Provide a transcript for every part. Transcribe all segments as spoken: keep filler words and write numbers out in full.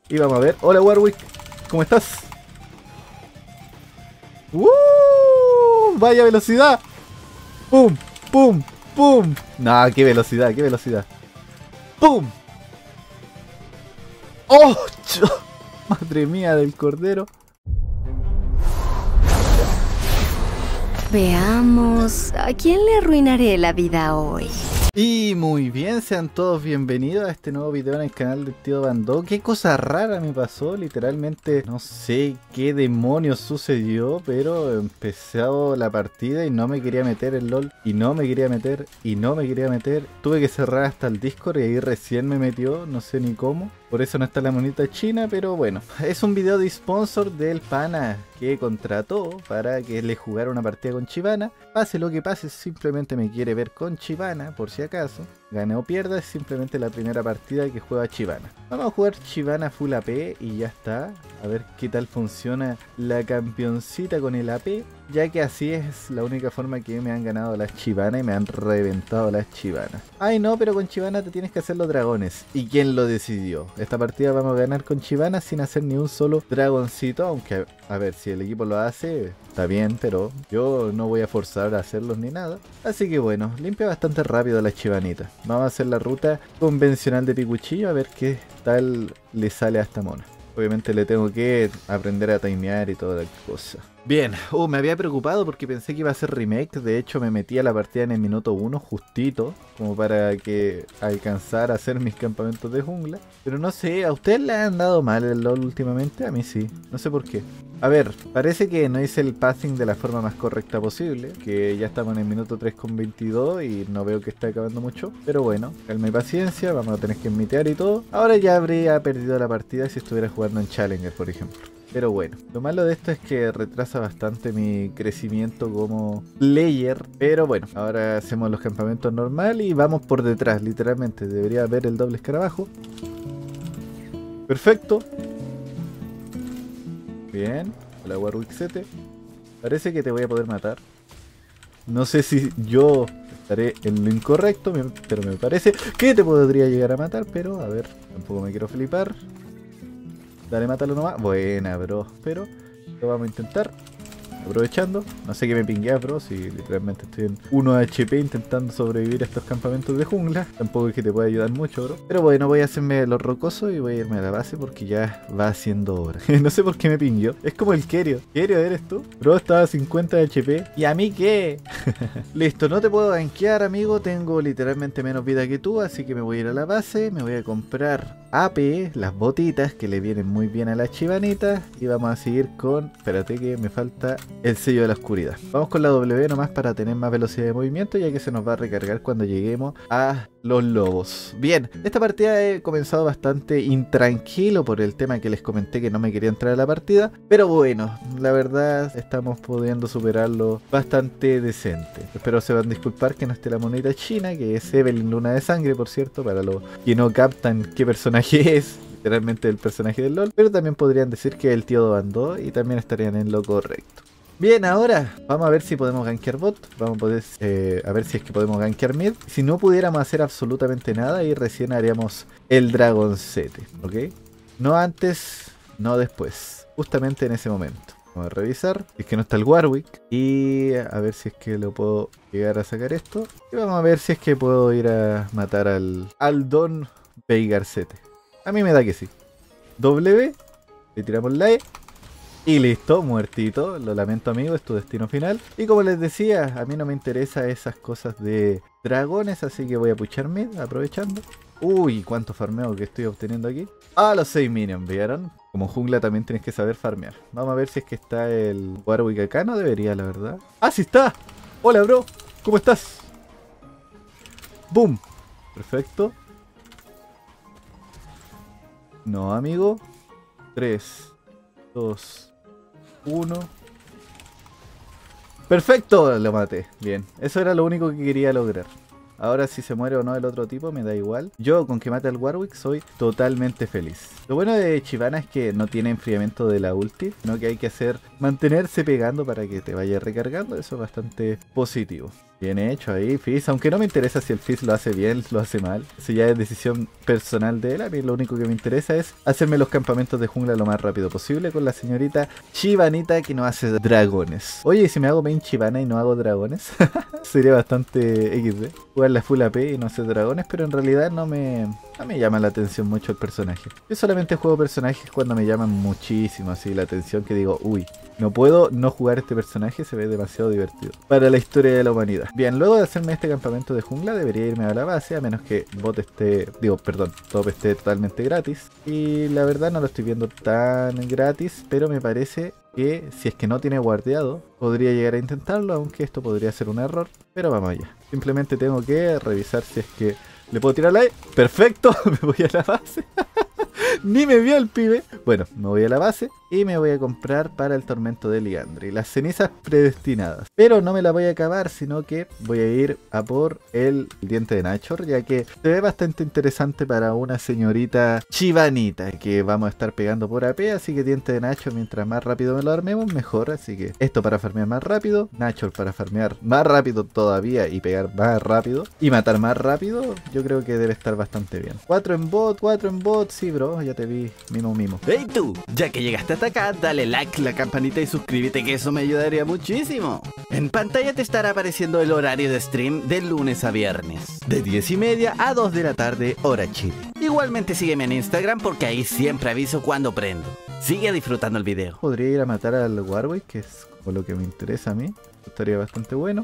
Y vamos a ver. Hola Warwick, ¿cómo estás? ¡Uh! ¡Vaya velocidad! ¡Pum! ¡Pum! ¡Pum! Nah, qué velocidad, qué velocidad. ¡Pum! ¡Oh! Madre mía del cordero. Veamos, ¿a quién le arruinaré la vida hoy? Y muy bien, sean todos bienvenidos a este nuevo video en el canal de Tío Bandó. Qué cosa rara me pasó, literalmente no sé qué demonios sucedió, pero empezó la partida y no me quería meter el LOL, y no me quería meter, y no me quería meter. Tuve que cerrar hasta el Discord y ahí recién me metió, no sé ni cómo. Por eso no está la monita china, pero bueno. Es un video de sponsor del pana que contrató para que le jugara una partida con Chivana. Pase lo que pase, simplemente me quiere ver con Chivana, por si acaso. Gane o pierda, es simplemente la primera partida que juega Chivana. Vamos a jugar Chivana full A P y ya está. A ver qué tal funciona la campeoncita con el A P. Ya que así es la única forma que me han ganado las Chivana y me han reventado las Chivana. Ay no, pero con Chivana te tienes que hacer los dragones. ¿Y quién lo decidió? Esta partida vamos a ganar con Chivana sin hacer ni un solo dragoncito. Aunque, a ver, si el equipo lo hace, está bien, pero yo no voy a forzar a hacerlos ni nada. Así que bueno, limpia bastante rápido la Chivanita. Vamos a hacer la ruta convencional de Picuchillo a ver qué tal le sale a esta mona. Obviamente le tengo que aprender a timear y toda la cosa. Bien, uh, me había preocupado porque pensé que iba a ser remake. De hecho me metí a la partida en el minuto uno justito, como para que alcanzara a hacer mis campamentos de jungla. Pero no sé, ¿a ustedes le han dado mal el LOL últimamente? A mí sí, no sé por qué. A ver, parece que no hice el passing de la forma más correcta posible, que ya estamos en el minuto tres con veintidós y no veo que esté acabando mucho. Pero bueno, calma y paciencia, vamos a tener que mitear y todo. Ahora ya habría perdido la partida si estuviera jugando en Challenger, por ejemplo. Pero bueno, lo malo de esto es que retrasa bastante mi crecimiento como player. Pero bueno, ahora hacemos los campamentos normal y vamos por detrás, literalmente. Debería haber el doble escarabajo. Perfecto. Bien, hola Warwick siete. Parece que te voy a poder matar. No sé si yo estaré en lo incorrecto, pero me parece que te podría llegar a matar. Pero a ver, tampoco me quiero flipar. Dale, mátalo nomás. Buena, bro. Pero lo vamos a intentar. Aprovechando. No sé qué me pinguea, bro. Si literalmente estoy en uno H P intentando sobrevivir a estos campamentos de jungla. Tampoco es que te pueda ayudar mucho, bro. Pero bueno, voy a hacerme los rocosos y voy a irme a la base porque ya va siendo hora. No sé por qué me pingueó. Es como el Kerio. ¿Kerio eres tú? Bro, estaba a cincuenta H P. ¿Y a mí qué? Listo, no te puedo gankear, amigo. Tengo literalmente menos vida que tú. Así que me voy a ir a la base. Me voy a comprar A P, las botitas que le vienen muy bien a las chivanitas. Y vamos a seguir con... Espérate que me falta el sello de la oscuridad. Vamos con la W nomás para tener más velocidad de movimiento, ya que se nos va a recargar cuando lleguemos a los lobos. Bien, esta partida he comenzado bastante intranquilo por el tema que les comenté que no me quería entrar a la partida. Pero bueno, la verdad estamos pudiendo superarlo bastante decente. Espero se van a disculpar que no esté la moneda china, que es Evelyn Luna de Sangre, por cierto, para los que no captan qué personaje es. Literalmente el personaje del LOL. Pero también podrían decir que el tío Bandó y también estarían en lo correcto. Bien, ahora vamos a ver si podemos gankear bot. Vamos a poder eh, a ver si es que podemos gankear mid. Si no pudiéramos hacer absolutamente nada, y recién haríamos el dragoncete, ¿ok? No antes, no después. Justamente en ese momento. Vamos a revisar si es que no está el Warwick. Y a ver si es que lo puedo llegar a sacar esto. Y vamos a ver si es que puedo ir a matar al, al Don Veigarcete. A mí me da que sí. W. Le tiramos la E. Y listo, muertito. Lo lamento, amigo, es tu destino final. Y como les decía, a mí no me interesa esas cosas de dragones, así que voy a puchar mid, aprovechando. Uy, cuánto farmeo que estoy obteniendo aquí. Ah, los seis minions, ¿vieron? Como jungla también tienes que saber farmear. Vamos a ver si es que está el Warwick acá. No debería, la verdad. ¡Ah, sí está! Hola, bro. ¿Cómo estás? ¡Boom! Perfecto. No, amigo. tres, dos... uno. Perfecto, lo maté. Bien, eso era lo único que quería lograr. Ahora si se muere o no el otro tipo me da igual. Yo con que mate al Warwick soy totalmente feliz. Lo bueno de Chivana es que no tiene enfriamiento de la ulti, sino que hay que hacer mantenerse pegando para que te vaya recargando. Eso es bastante positivo. Bien hecho ahí, Fizz. Aunque no me interesa si el Fizz lo hace bien, lo hace mal. Si ya es decisión personal de él. A mí lo único que me interesa es hacerme los campamentos de jungla lo más rápido posible con la señorita Chivanita que no hace dragones. Oye, ¿y si me hago main Chivana y no hago dragones? Sería bastante equis de. Jugar la full A P y no hacer dragones, pero en realidad no me, no me llama la atención mucho el personaje. Yo solamente juego personajes cuando me llaman muchísimo así la atención, que digo, uy, no puedo no jugar este personaje, se ve demasiado divertido para la historia de la humanidad. Bien, luego de hacerme este campamento de jungla debería irme a la base, a menos que bot esté, digo, perdón, top esté totalmente gratis. Y la verdad no lo estoy viendo tan gratis, pero me parece que si es que no tiene guardiado, podría llegar a intentarlo, aunque esto podría ser un error. Pero vamos allá. Simplemente tengo que revisar si es que le puedo tirar la E. ¡Perfecto! Me voy a la base. Ni me vio el pibe. Bueno, me voy a la base y me voy a comprar para el tormento de Liandry las cenizas predestinadas. Pero no me la voy a acabar, sino que voy a ir a por el diente de Nashor, ya que se ve bastante interesante para una señorita Chivanita que vamos a estar pegando por A P. Así que diente de Nashor, mientras más rápido me lo armemos, mejor. Así que esto para farmear más rápido, Nashor para farmear más rápido todavía y pegar más rápido y matar más rápido. Yo creo que debe estar bastante bien. cuatro en bot, cuatro en bot, sí bro, ya te vi, mimo mimo. Hey tú, ya que llegaste hasta acá, dale like, la campanita y suscríbete, que eso me ayudaría muchísimo. En pantalla te estará apareciendo el horario de stream de lunes a viernes, de diez y media a dos de la tarde, hora Chile. Igualmente sígueme en Instagram porque ahí siempre aviso cuando prendo. Sigue disfrutando el video. Podría ir a matar al Warwick, que es como lo que me interesa a mí. Estaría bastante bueno.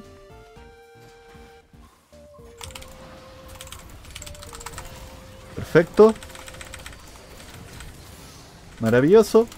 Perfecto. Maravilloso.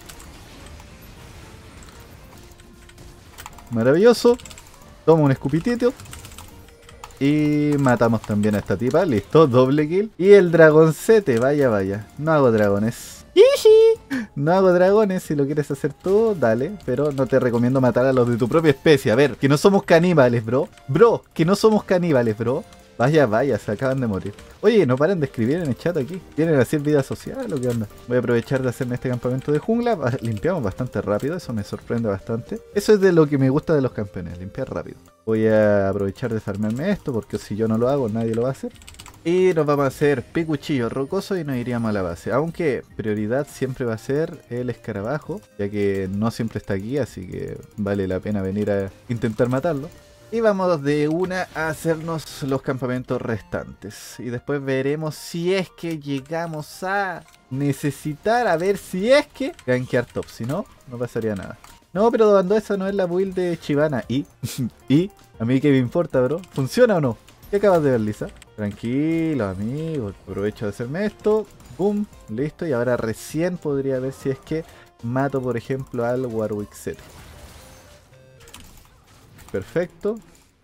Maravilloso. Toma un escupitito. Y matamos también a esta tipa. Listo, doble kill. Y el dragoncete, vaya, vaya. No hago dragones. No hago dragones, si lo quieres hacer tú, dale. Pero no te recomiendo matar a los de tu propia especie. A ver, que no somos caníbales, bro. Bro, que no somos caníbales, bro. Vaya, vaya, se acaban de morir. Oye, no paran de escribir en el chat aquí. ¿Tienen así vida social o qué onda? Voy a aprovechar de hacerme este campamento de jungla. Limpiamos bastante rápido, eso me sorprende bastante. Eso es de lo que me gusta de los campeones, limpiar rápido. Voy a aprovechar de farmearme esto, porque si yo no lo hago, nadie lo va a hacer. Y nos vamos a hacer picuchillo rocoso y nos iríamos a la base. Aunque prioridad siempre va a ser el escarabajo, ya que no siempre está aquí, así que vale la pena venir a intentar matarlo. Y vamos de una a hacernos los campamentos restantes. Y después veremos si es que llegamos a necesitar, a ver si es que gankear top. Si no, no pasaría nada. No, pero cuando esa no es la build de Chivana. ¿Y? ¿Y? ¿A mí qué me importa, bro? ¿Funciona o no? ¿Qué acabas de ver, Lisa? Tranquilo, amigo. Aprovecho de hacerme esto. Boom. Listo. Y ahora recién podría ver si es que mato, por ejemplo, al Warwick siete. Perfecto.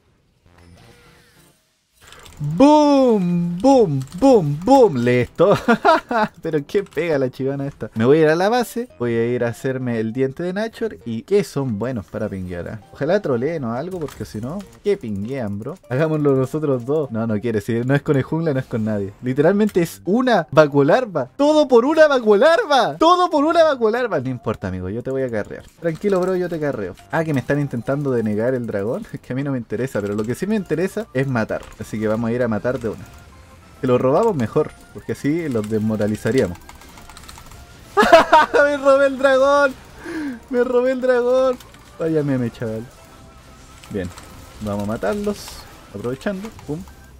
¡Boom! ¡Boom! ¡Boom! ¡Boom! Listo. Pero qué pega la chivana esta. Me voy a ir a la base. Voy a ir a hacerme el diente de Nashor. Y que son buenos para pinguear, ¿eh? Ojalá troleen o algo, porque si no, ¿qué pinguean, bro? Hagámoslo nosotros dos. No, no quiere decir. No es con el jungla, no es con nadie. Literalmente es una vacuolarva. Todo por una vacuolarva. Todo por una vacuolarva. No importa, amigo. Yo te voy a carrear. Tranquilo, bro. Yo te carreo. Ah, que me están intentando denegar el dragón. Es que a mí no me interesa. Pero lo que sí me interesa es matar. Así que vamos a ir a matar de una. Si lo robamos mejor, porque así los desmoralizaríamos. Me robé el dragón. Me robé el dragón. Vaya meme, chaval. Bien, vamos a matarlos. Aprovechando. Pum.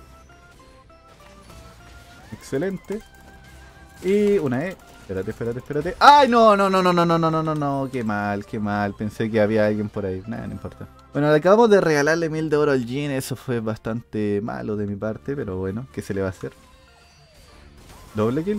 Excelente. Y una E. Espérate, espérate, espérate. ¡Ay, no, no, no, no, no, no, no, no, no, no! Qué mal, qué mal. Pensé que había alguien por ahí. Nada, no importa. Bueno, le acabamos de regalarle mil de oro al Jhin. Eso fue bastante malo de mi parte, pero bueno, ¿qué se le va a hacer? ¿Doble kill?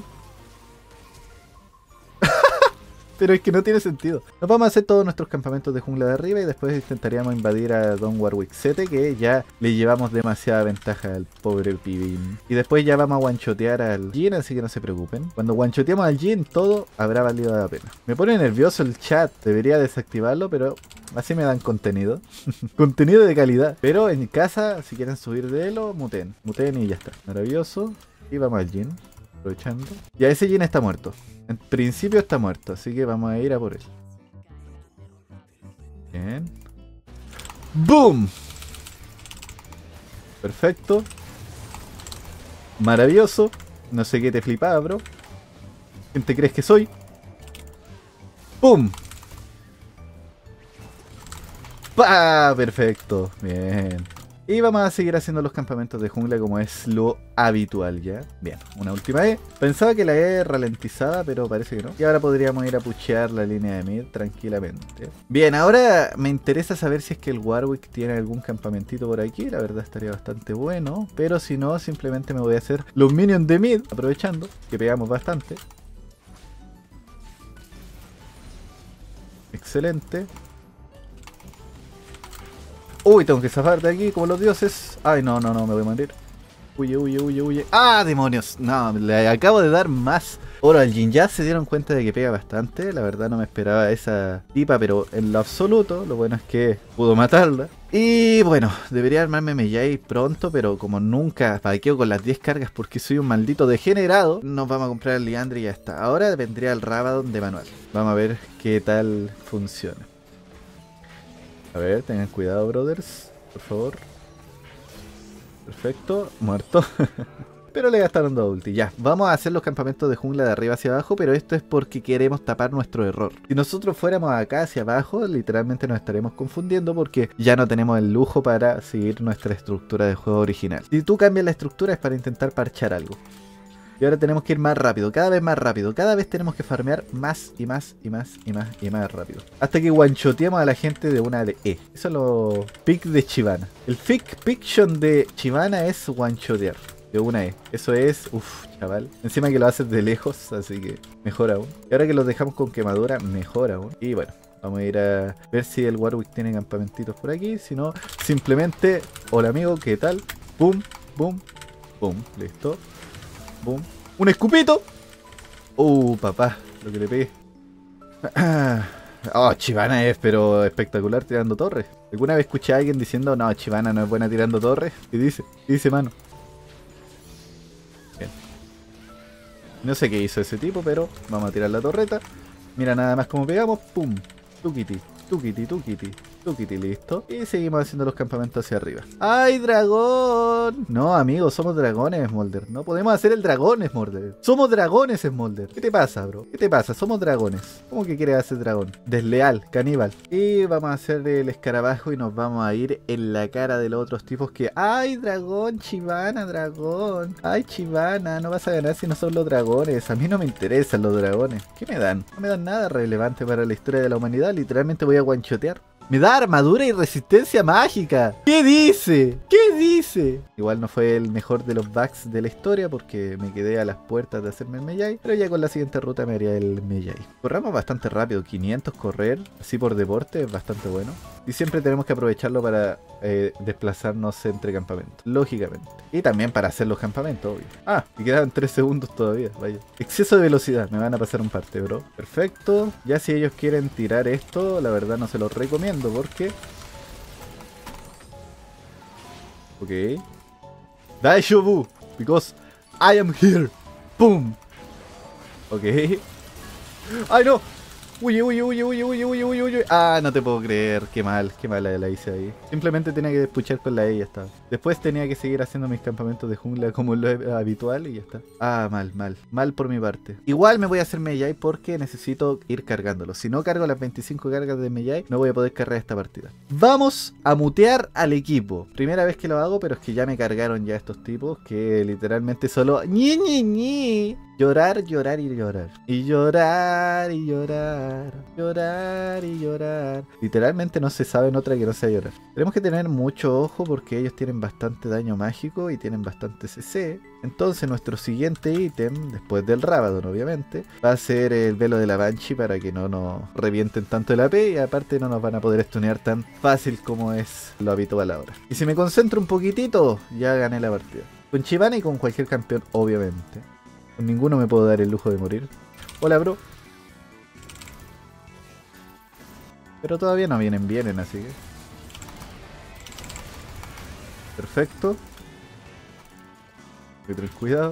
Pero es que no tiene sentido. Nos vamos a hacer todos nuestros campamentos de jungla de arriba y después intentaríamos invadir a Don Warwick siete, que ya le llevamos demasiada ventaja al pobre pibín. Y después ya vamos a guanchotear al Jhin, así que no se preocupen. Cuando guanchoteamos al Jhin, todo habrá valido la pena. Me pone nervioso el chat, debería desactivarlo, pero así me dan contenido. Contenido de calidad. Pero en casa, si quieren subir de elo, muten. Muten y ya está. Maravilloso. Y vamos al Jhin. Aprovechando. Ya ese Jhin está muerto. En principio está muerto, así que vamos a ir a por él. Bien. ¡Boom! Perfecto. Maravilloso. No sé qué te flipaba, bro. ¿Quién te crees que soy? ¡Pum! ¡Pah! Perfecto. Bien. Y vamos a seguir haciendo los campamentos de jungla como es lo habitual ya. Bien, una última E. Pensaba que la E ralentizaba, pero parece que no. Y ahora podríamos ir a puchear la línea de mid tranquilamente. Bien, ahora me interesa saber si es que el Warwick tiene algún campamentito por aquí. La verdad estaría bastante bueno. Pero si no, simplemente me voy a hacer los minions de mid, aprovechando que pegamos bastante. Excelente. Uy, tengo que zafar de aquí como los dioses. Ay, no, no, no, me voy a morir. Huye, huye, huye, huye. ¡Ah, demonios! No, le acabo de dar más oro al Jhin. Ya se dieron cuenta de que pega bastante. La verdad no me esperaba esa tipa, pero en lo absoluto, lo bueno es que pudo matarla. Y bueno, debería armarme Mejai pronto, pero como nunca paqueo con las diez cargas porque soy un maldito degenerado, nos vamos a comprar el Liandry y ya está. Ahora vendría el Rabadon de manual. Vamos a ver qué tal funciona. A ver, tengan cuidado, brothers, por favor. Perfecto, muerto. Pero le gastaron dos ulti. Ya, vamos a hacer los campamentos de jungla de arriba hacia abajo, pero esto es porque queremos tapar nuestro error. Si nosotros fuéramos acá hacia abajo, literalmente nos estaremos confundiendo porque ya no tenemos el lujo para seguir nuestra estructura de juego original. Si tú cambias la estructura es para intentar parchar algo. Y ahora tenemos que ir más rápido, cada vez más rápido. Cada vez tenemos que farmear más y más y más y más y más rápido. Hasta que one-shoteemos a la gente de una de E. Eso es lo pick de Shyvana. El pick fiction de Shyvana es one-shotear de una E. Eso es, uff, chaval. Encima que lo haces de lejos, así que mejor aún. Y ahora que los dejamos con quemadura, mejor aún. Y bueno, vamos a ir a ver si el Warwick tiene campamentitos por aquí. Si no, simplemente, hola amigo, ¿qué tal? Boom, boom, boom, listo. Boom. ¡Un escupito! ¡Uh, papá! Lo que le pegué. Oh, Shyvana es pero espectacular tirando torres. ¿Alguna vez escuché a alguien diciendo no, Shyvana no es buena tirando torres? ¿Qué dice? ¿Qué dice, mano? Bien. No sé qué hizo ese tipo, pero vamos a tirar la torreta. Mira nada más como pegamos. ¡Pum! Tukiti, tukiti, tukiti. Tukiti, listo. Y seguimos haciendo los campamentos hacia arriba. ¡Ay, dragón! No, amigos, somos dragones, Smolder. No podemos hacer el dragón, Smolder. Somos dragones, Smolder. ¿Qué te pasa, bro? ¿Qué te pasa? Somos dragones. ¿Cómo que quieres hacer dragón? Desleal, caníbal. Y vamos a hacer el escarabajo y nos vamos a ir en la cara de los otros tipos que... ¡Ay, dragón, Shyvana, dragón! ¡Ay, Shyvana! No vas a ganar si no son los dragones. A mí no me interesan los dragones. ¿Qué me dan? No me dan nada relevante para la historia de la humanidad. Literalmente voy a guanchotear. Me da armadura y resistencia mágica. ¿Qué dice? ¿Qué dice? Igual no fue el mejor de los bugs de la historia porque me quedé a las puertas de hacerme el Mejai. Pero ya con la siguiente ruta me haría el Mejai. Corramos bastante rápido. quinientos correr, así por deporte, es bastante bueno. Y siempre tenemos que aprovecharlo para eh, desplazarnos entre campamentos. Lógicamente. Y también para hacer los campamentos, obvio. Ah, y quedaban tres segundos todavía. Vaya. Exceso de velocidad. Me van a pasar un parte, bro. Perfecto. Ya si ellos quieren tirar esto, la verdad no se los recomiendo. Porque ok, Daishobu, because I am here. Boom. Ok. Ay no. Uy, uy, uy, uy, uy, uy, uy, uy. Ah, no te puedo creer. Qué mal, qué mal la hice ahí. Simplemente tenía que despuchar con la E y ya está. Después tenía que seguir haciendo mis campamentos de jungla como lo habitual y ya está. Ah, mal, mal. Mal por mi parte. Igual me voy a hacer Mejai porque necesito ir cargándolo. Si no cargo las veinticinco cargas de Mejai, no voy a poder cargar esta partida. Vamos a mutear al equipo. Primera vez que lo hago, pero es que ya me cargaron ya estos tipos que literalmente solo... ñi, ñi, ñi. Llorar, llorar y llorar. Y llorar y llorar. Llorar y llorar. Literalmente no se sabe en otra que no sea llorar. Tenemos que tener mucho ojo porque ellos tienen bastante daño mágico y tienen bastante C C. Entonces nuestro siguiente ítem, después del Rabadon obviamente, va a ser el velo de la Banshee para que no nos revienten tanto el A P y aparte no nos van a poder stunear tan fácil como es lo habitual ahora. Y si me concentro un poquitito, ya gané la partida. Con Shyvana y con cualquier campeón obviamente. Con ninguno me puedo dar el lujo de morir. Hola, bro. Pero todavía no vienen, vienen, así que... perfecto. Hay que tener cuidado.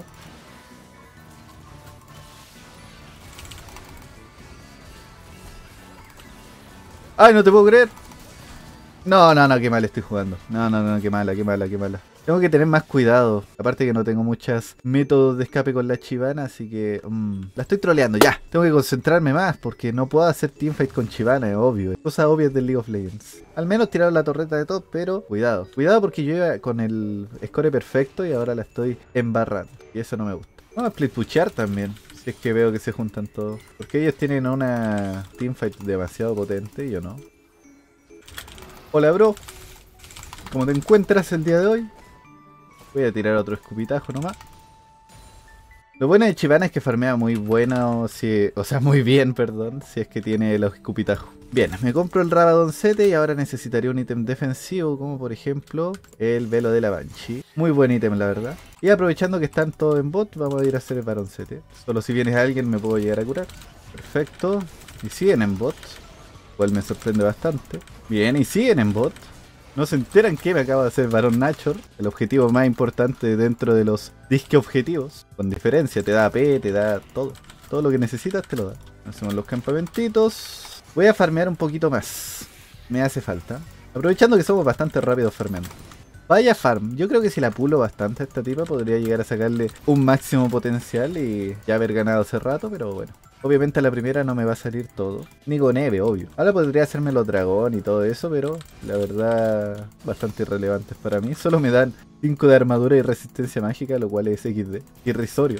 ¡Ay, no te puedo creer! No, no, no, qué mal estoy jugando. No, no, no, qué mala, qué mala, qué mala. Tengo que tener más cuidado. Aparte que no tengo muchos métodos de escape con la Chivana, así que... Um, la estoy troleando, ya. Tengo que concentrarme más porque no puedo hacer teamfight con Chivana, es obvio. Es cosa obvia del League of Legends. Al menos tiraron la torreta de top, pero cuidado. Cuidado porque yo iba con el score perfecto y ahora la estoy embarrando. Y eso no me gusta. Vamos a split pushear también. Si es que veo que se juntan todos. Porque ellos tienen una teamfight demasiado potente y yo no. Hola, bro. ¿Cómo te encuentras el día de hoy? Voy a tirar otro escupitajo nomás. Lo bueno de Chivana es que farmea muy bueno, si, o sea, muy bien, perdón, si es que tiene los escupitajos. Bien, me compro el Rabadoncete y ahora necesitaría un ítem defensivo, como por ejemplo el Velo de la Banshee. Muy buen ítem, la verdad. Y aprovechando que están todos en bot, vamos a ir a hacer el Baroncete. Solo si viene alguien me puedo llegar a curar. Perfecto. Y siguen en bot, cual me sorprende bastante. Bien, y siguen en bot. No se enteran que me acaba de hacer Barón Nashor, el objetivo más importante dentro de los disque objetivos. Con diferencia, te da A P, te da todo. Todo lo que necesitas te lo da. Hacemos los campamentitos. Voy a farmear un poquito más. Me hace falta. Aprovechando que somos bastante rápidos farmeando. Vaya farm. Yo creo que si la pulo bastante a esta tipa podría llegar a sacarle un máximo potencial y ya haber ganado hace rato, pero bueno. Obviamente a la primera no me va a salir todo. Ni con Eve, obvio. Ahora podría hacerme los dragón y todo eso, pero la verdad bastante irrelevantes para mí. Solo me dan cinco de armadura y resistencia mágica, lo cual es equis de. Irrisorio.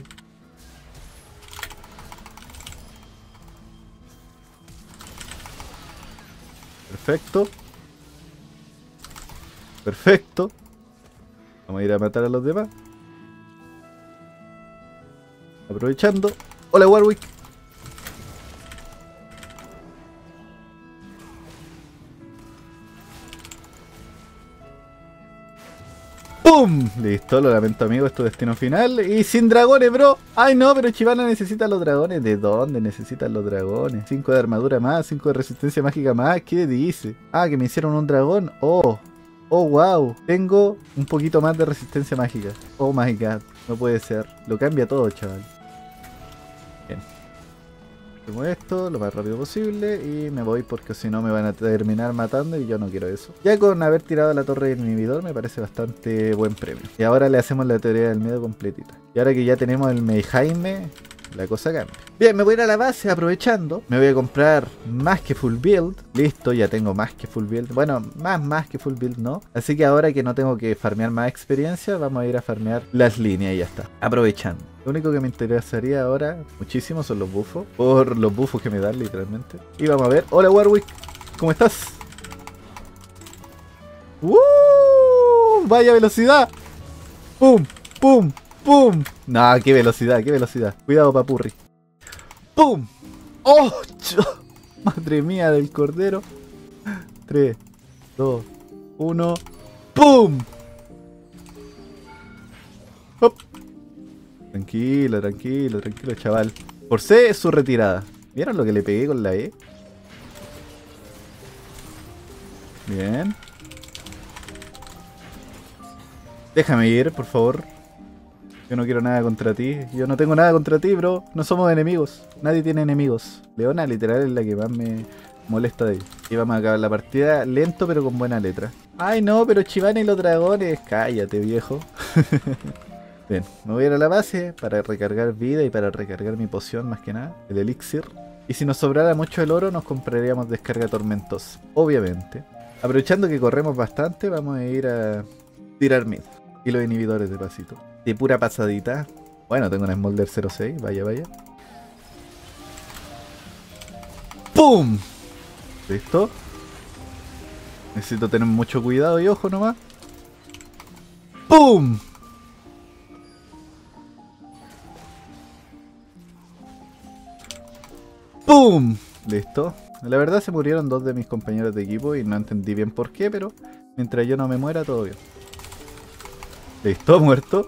Perfecto. Perfecto. Vamos a ir a matar a los demás. Aprovechando. Hola, Warwick. ¡Pum! Listo, lo lamento, amigo, es tu destino final. Y sin dragones, bro. Ay, no, pero Chivana necesita los dragones. ¿De dónde necesitan los dragones? cinco de armadura más, cinco de resistencia mágica más. ¿Qué dice? Ah, que me hicieron un dragón. Oh, oh, wow. Tengo un poquito más de resistencia mágica. Oh my god, no puede ser. Lo cambia todo, chaval. Bien. Hacemos esto lo más rápido posible y me voy porque si no me van a terminar matando y yo no quiero eso. Ya con haber tirado la torre del inhibidor me parece bastante buen premio. Y ahora le hacemos la teoría del miedo completita. Y ahora que ya tenemos el Meijaime, la cosa cambia. Bien, me voy a ir a la base aprovechando. Me voy a comprar más que full build. Listo, ya tengo más que full build. Bueno, más más que full build no. Así que ahora que no tengo que farmear más experiencia, vamos a ir a farmear las líneas y ya está. Aprovechando. Lo único que me interesaría ahora muchísimo son los buffos. Por los buffos que me dan literalmente. Y vamos a ver. Hola Warwick, ¿cómo estás? ¡Uh! ¡Vaya velocidad! ¡Pum! ¡Pum! ¡Pum! Nah, qué velocidad, qué velocidad. Cuidado, papurri. ¡Pum! ¡Oh! Madre mía del cordero. tres, dos, uno. ¡Pum! ¡Hop! Tranquilo, tranquilo, tranquilo, chaval. Forcé su retirada. ¿Vieron lo que le pegué con la E? Bien. Déjame ir, por favor. Yo no quiero nada contra ti. Yo no tengo nada contra ti, bro. No somos enemigos. Nadie tiene enemigos. Leona literal es la que más me molesta de ella. Y vamos a acabar la partida lento pero con buena letra. Ay no, pero Chivana y los dragones. Cállate, viejo. Bien, me voy a ir a la base para recargar vida y para recargar mi poción más que nada. El elixir. Y si nos sobrara mucho el oro nos compraríamos descarga tormentosa. Obviamente. Aprovechando que corremos bastante vamos a ir a tirar mid. Y los inhibidores de pasito. De pura pasadita. Bueno, tengo una Smolder cero seis. Vaya, vaya. ¡Pum! Listo. Necesito tener mucho cuidado y ojo nomás. ¡Pum! ¡Pum! Listo. La verdad se murieron dos de mis compañeros de equipo y no entendí bien por qué, pero mientras yo no me muera todo bien. Listo, muerto.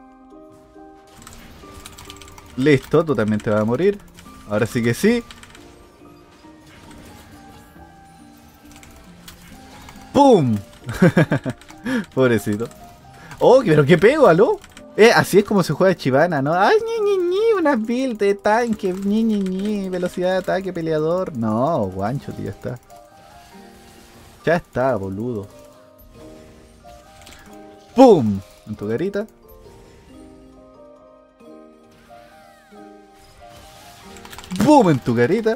Listo, tú también te vas a morir. Ahora sí que sí. ¡Pum! Pobrecito. Oh, pero qué pego, ¿aló? Eh, así es como se juega Chivana, ¿no? Ay, ñi, ñi, ñi, unas build de tanque, ñi, ñi, ñi, velocidad de ataque, peleador. No, guancho, tío, ya está. Ya está, boludo. ¡Pum! En tu carita. ¡Pum! En tu carita.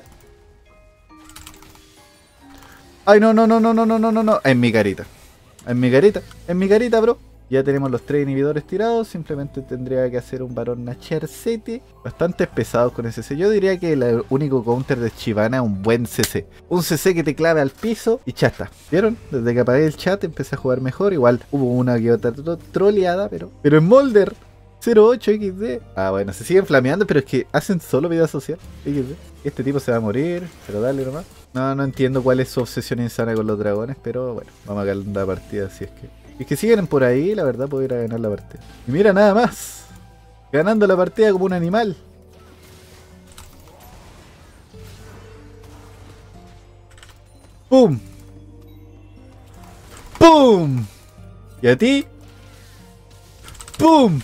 Ay, no, no, no, no, no, no, no, no, no. En mi carita. En mi carita. En mi carita, bro. Ya tenemos los tres inhibidores tirados. Simplemente tendría que hacer un varón Nashor siete. Bastante pesados con ese C C. Yo diría que el único counter de Shyvana es un buen C C. Un C C que te clave al piso y ya está. ¿Vieron? Desde que apagué el chat empecé a jugar mejor. Igual hubo una que otra tro troleada, pero... Pero en Molder cero ocho equis de. Ah, bueno, se siguen flameando, pero es que hacen solo vida social. equis de. Este tipo se va a morir, pero dale nomás. No, no entiendo cuál es su obsesión insana con los dragones, pero bueno, vamos a ganar la partida si es que... Y es que siguen por ahí, la verdad puedo ir a ganar la partida. Y mira, nada más. Ganando la partida como un animal. ¡Pum! ¡Pum! ¿Y a ti? ¡Pum!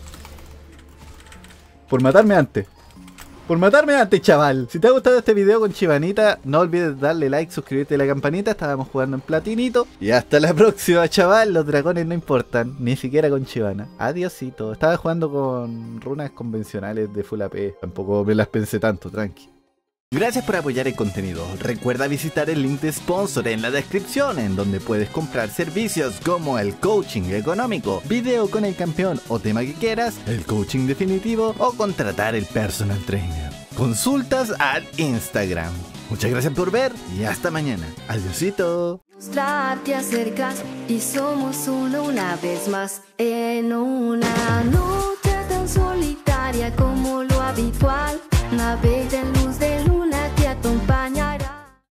Por matarme antes. Por matarme antes, chaval. Si te ha gustado este video con Shyvanita, no olvides darle like, suscribirte a la campanita. Estábamos jugando en platinito. Y hasta la próxima, chaval. Los dragones no importan, ni siquiera con Shyvana. Adiosito. Estaba jugando con runas convencionales de full A P. Tampoco me las pensé tanto, tranqui. Gracias por apoyar el contenido. Recuerda visitar el link de sponsor en la descripción, en donde puedes comprar servicios como el coaching económico, video con el campeón o tema que quieras, el coaching definitivo o contratar el personal trainer. Consultas al Instagram. Muchas gracias por ver y hasta mañana. Adiosito. Te acercas y somos uno una vez más en una noche tan solitaria como lo habitual. Navega en luz